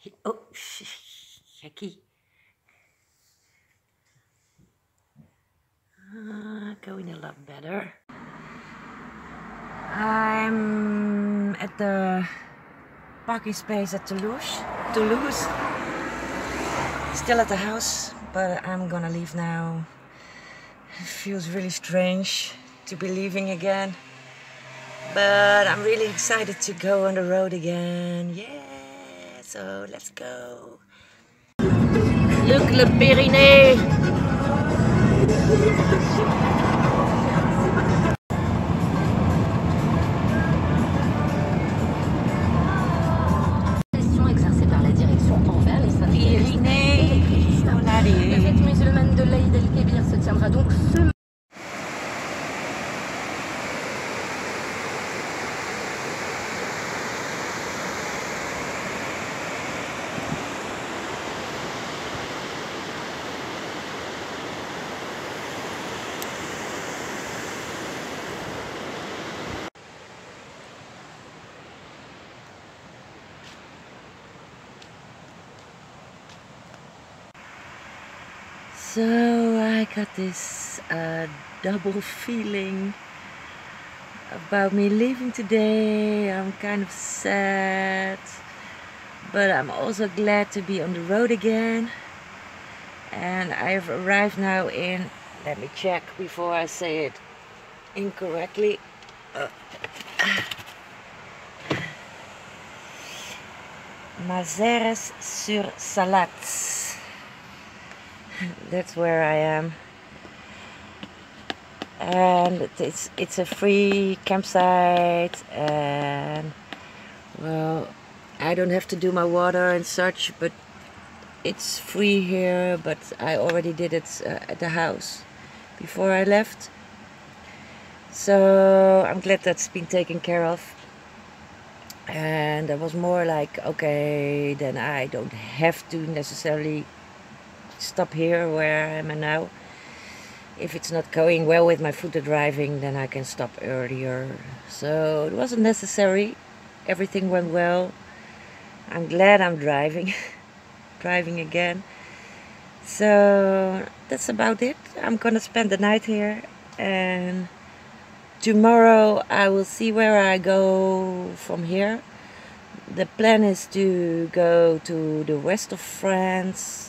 Oh, Jackie. Going a lot better. I'm at the parking space at Toulouse. Still at the house, but I'm gonna leave now. It feels really strange to be leaving again. But I'm really excited to go on the road again. Yeah, so let's go. Look, Le Pyrénées. Exercée par la direction envers les syndicalistes. La fête musulmane de l'Aïd el-Kébir se tiendra donc ce So I got this double feeling about me leaving today. I'm kind of sad, but I'm also glad to be on the road again. And I've arrived now in, let me check before I say it incorrectly. Mazères-sur-Salats. That's where I am, and it's a free campsite, and well, I don't have to do my water and such, but it's free here. But I already did it at the house before I left, so I'm glad that's been taken care of. And I was more like, okay, then I don't have to necessarily stop here where I am now. If it's not going well with my footed driving, then I can stop earlier. So it wasn't necessary. Everything went well. I'm glad I'm driving again. So that's about it. I'm gonna spend the night here, and tomorrow I will see where I go from here. The plan is to go to the west of France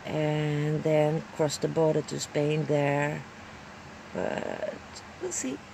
and then cross the border to Spain there, but we'll see.